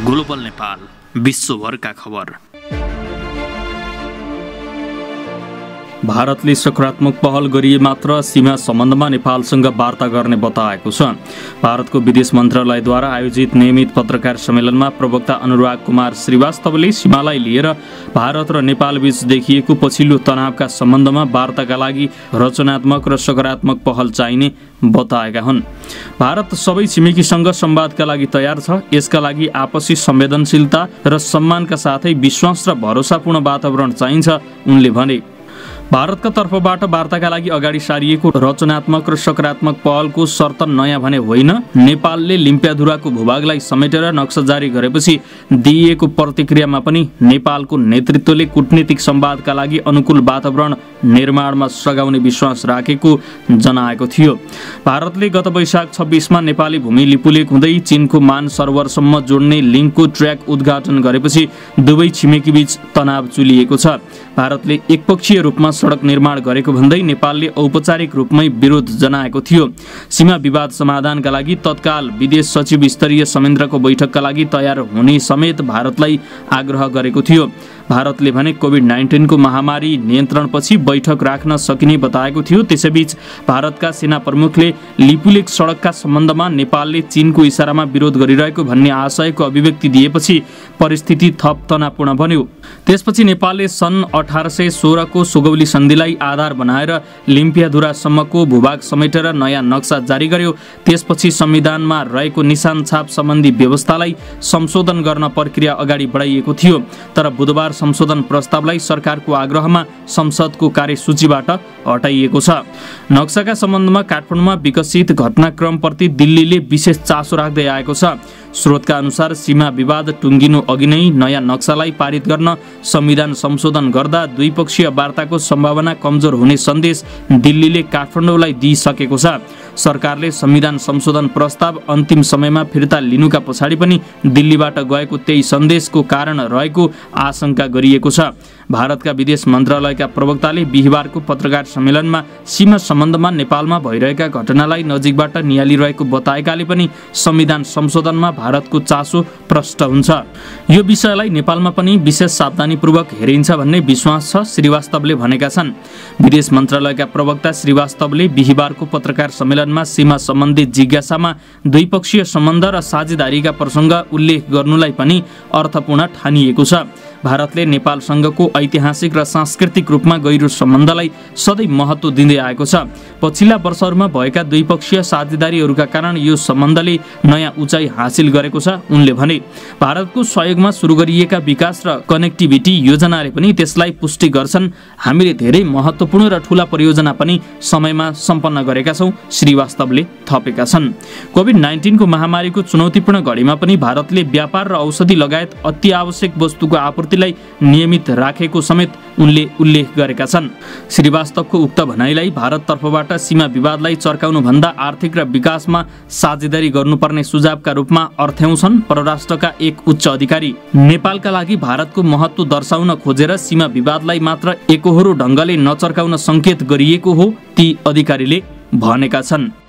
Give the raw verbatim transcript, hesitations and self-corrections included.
Global Nepal, विश्वभरका खबर। भारतले सकारात्मक पहल गरिए मात्र सीमा सम्बन्धमा नेपालसँग वार्ता गर्ने बताएको छ। भारतको विदेश मन्त्रालयद्वारा आयोजित नियमित पत्रकार सम्मेलनमा प्रवक्ता अनुराग कुमार श्रीवास्तवले सीमालाई लिएर भारत र नेपाल बीच देखिएको पछिल्लो तनावका सम्बन्धमा वार्ताका लागि रचनात्मक र सकारात्मक पहल चाहिने बताएका हुन्। भारत सबै छिमेकीसँग संवादका लागि तयार छ। यसका लागि आपसी संवेदनशीलता र सम्मानका साथै विश्वास र भरोसापूर्ण वातावरण चाहिन्छ, उनले भने। भारतका तर्फबाट वार्ताका लागि अगाडि सारिएको रचनात्मक र सकारात्मक पहलको शर्त नयाँ भने होइन। नेपालले लिम्पियाधुराको भूभागलाई समेटेर नक्सा जारी गरेपछि दिइएको प्रतिक्रियामा पनि नेपालको नेतृत्वले कूटनीतिक संवादका लागि अनुकूल वातावरण निर्माणमा सघाउने विश्वास राखेको जनाएको थियो। भारतले गत वैशाख छब्बीसमा नेपाली भूमि लिपुलेक हुँदै चीनको मान सरोवरसम्म जोड्ने लिङ्कको ट्र्याक उद्घाटन गरेपछि दुवै छिमेकी बीच तनाव चुलिएको छ। भारतले एकपक्षीय रूपमा सडक निर्माण गरेको भन्दै नेपालले औपचारिक रूपमै विरोध जनाएको थियो। सीमा विवाद समाधानका लागि तत्काल विदेश सचिव स्तरीय संयन्त्रको बैठकका लागि तयार हुने समेत भारतलाई आग्रह गरेको थियो। भारतले भने कोभिड नाइन्टिनको महामारी नियन्त्रणपछि बैठक राख्न सकिने बताएको थियो। त्यसैबीच भारतका सेना प्रमुखले लिपुलेक सडकका सम्बन्धमा नेपालले चीनको इसारामा विरोध गरिरहेको भन्ने आशयको अभिव्यक्ति दिएपछि परिस्थिति थप तनावपूर्ण बन्यो। त्यसपछि नेपालले सन् अठार सय सोह्रको सुगौली सन्धिलाई आधार बनाएर लिम्पियाधुरासम्मको भूभाग समेटेर नयाँ नक्सा जारी गर्यो। त्यसपछि संविधानमा रहेको निशान छाप सम्बन्धी व्यवस्थालाई संशोधन गर्न प्रक्रिया अगाडि बढाइएको थियो। तर बुधबार संशोधन प्रस्तावलाई सरकारको आग्रहमा संसदको कार्यसूचीबाट हटाइएको छ। नक्साका सम्बन्धमा काठमाडौँमा विकसित घटनाक्रमप्रति दिल्लीले विशेष चासो राख्दै आएको छ। स्रोतका अनुसार सीमा विवाद टुङ्गिनु अघि नै नयाँ नक्सालाई पारित गर्न संविधान संशोधन गर्दा द्विपक्षीय वार्ताको सम्भावना कमजोर हुने सन्देश दिल्लीले काठमाडौँलाई दिइसकेको छ। सरकारले संविधान संशोधन प्रस्ताव अन्तिम समयमा फिर्ता लिनुका पछाडि पनि दिल्लीबाट गएको त्यही सन्देशको कारण रहेको आशंका गरिएको छ। भारतका विदेश मन्त्रालयका प्रवक्ताले बिहिबारको पत्रकार सम्मेलनमा सीमा सम्बन्धमा नेपालमा भइरहेका घटनालाई नजिकबाट नियालिरहेको बताएकाले पनि संविधान संशोधनमा भारतको चासो प्रष्ट हुन्छ। यो विषयलाई नेपालमा पनि विशेष सावधानीपूर्वक हेरिन्छ भन्ने विश्वास छ, श्रीवास्तवले भनेका छन्। विदेश मन्त्रालयका प्रवक्ता श्रीवास्तवले बिहिबारको पत्रकार सम्मेलनमा सीमा सम्बन्धी जिज्ञासामा द्विपक्षीय सम्बन्ध र साझेदारीका प्रसङ्ग उल्लेख गर्नुलाई पनि अर्थपूर्ण ठानिएको छ। भारतले नेपालसँगको ऐतिहासिक र सांस्कृतिक रूपमा गहिरो सम्बन्धलाई सधैँ महत्त्व दिँदै आएको छ। पछिल्ला वर्षहरूमा भएका द्विपक्षीय साझेदारीहरूका कारण यो सम्बन्धले नयाँ उचाइ हासिल गरेको छ, उनले भने। भारतको सहयोगमा सुरु गरिएका विकास र कनेक्टिभिटी योजनाले पनि त्यसलाई पुष्टि गर्छन्। हामीले धेरै महत्त्वपूर्ण र ठूला परियोजना पनि समयमा सम्पन्न गरेका छौँ, श्रीवास्तवले थपेका छन्। कोभिड नाइन्टिनको महामारीको चुनौतीपूर्ण घडीमा पनि भारतले व्यापार र औषधि लगायत अति आवश्यक वस्तुको आपूर्तिलाई नियमित राखेको समेत उनले उल्लेख गरेका छन्। श्रीवास्तवको उक्त भनाइलाई भारत तर्फबाट सीमा विवादलाई चर्काउनु भन्दा आर्थिक र विकासमा साझेदारी गर्नुपर्ने सुझावका रूपमा अर्थ्याउँछन् परराष्ट्रका एक उच्च अधिकारी। नेपालका लागि भारतको महत्त्व दर्शाउन खोजेर सीमा विवादलाई मात्र एकहोरो ढङ्गले नचर्काउन सङ्केत गरिएको हो, ती अधिकारीले भनेका छन्।